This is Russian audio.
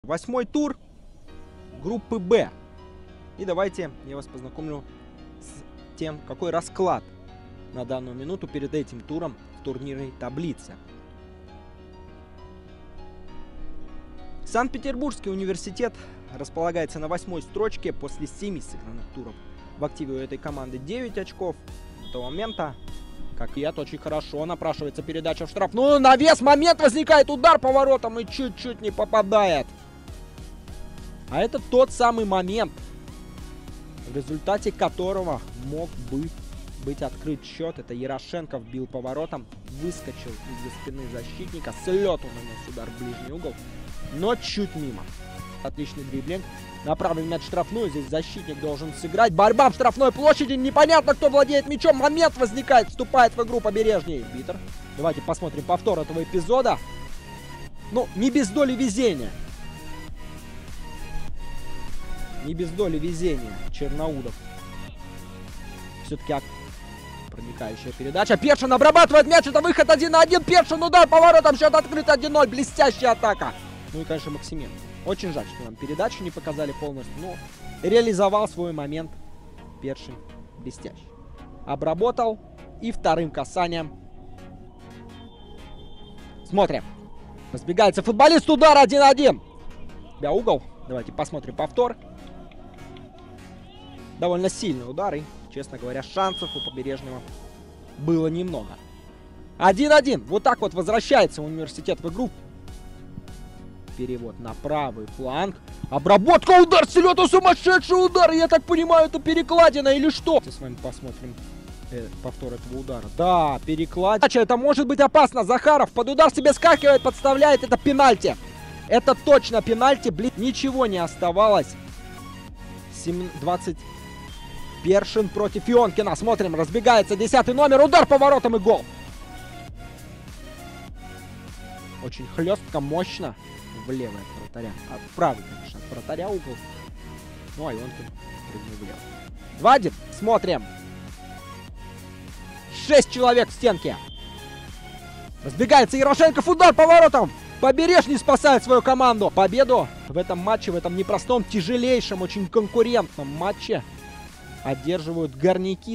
8-й тур группы Б. И давайте я вас познакомлю с тем, какой расклад на данную минуту перед этим туром в турнирной таблице. Санкт-Петербургский университет располагается на 8-й строчке после 7 сыгранных туров. В активе у этой команды 9 очков. До того момента, как и очень хорошо напрашивается передача в штрафную. Навес, момент, возникает удар поворотом и чуть-чуть не попадает. А это тот самый момент, в результате которого мог бы быть открыт счет. Это Ярошенко вбил поворотом, выскочил из-за спины защитника, с лету нанес удар в ближний угол, но чуть мимо. Отличный дриблинг. Направлен мяч в штрафную. Здесь защитник должен сыграть. Борьба в штрафной площади. Непонятно, кто владеет мячом. Момент возникает. Вступает в игру Побережный. Битер. Давайте посмотрим повтор этого эпизода. Ну, не без доли везения. Не без доли везения. Черноудов. Все-таки проникающая передача. Першин обрабатывает мяч. Это выход 1 на 1. Першин, удар поворотом. Счет открыт 1-0. Блестящая атака. Ну и, конечно, Максименко. Очень жаль, что нам передачу не показали полностью, но реализовал свой момент Першин блестяще. Обработал и вторым касанием. Смотрим. Разбегается футболист, удар 1-1. Бя угол. Давайте посмотрим повтор. Довольно сильный удар и, честно говоря, шансов у Побережного было немного. 1-1. Вот так вот возвращается университет в игру. Перевод на правый фланг. Обработка, удар с лета, сумасшедший удар. Я так понимаю, это перекладина или что? С вами посмотрим повтор этого удара. Да, перекладина. Это может быть опасно. Захаров под удар себе скакивает, подставляет. Это пенальти. Это точно пенальти. Блин, ничего не оставалось. 20. Першин против Ионкина. Смотрим, разбегается 10-й номер. Удар поворотом и гол. Очень хлестко, мощно. Влево от вратаря. А в правый, конечно, от вратаря угол. Ну, а Ионкин прыгнул влево. 2-1. Смотрим. 6 человек в стенке. Разбегается Ярошенков. Удар поворотом. Побережный спасает свою команду. Победу в этом матче, в этом непростом, тяжелейшем, очень конкурентном матче одерживают горняки.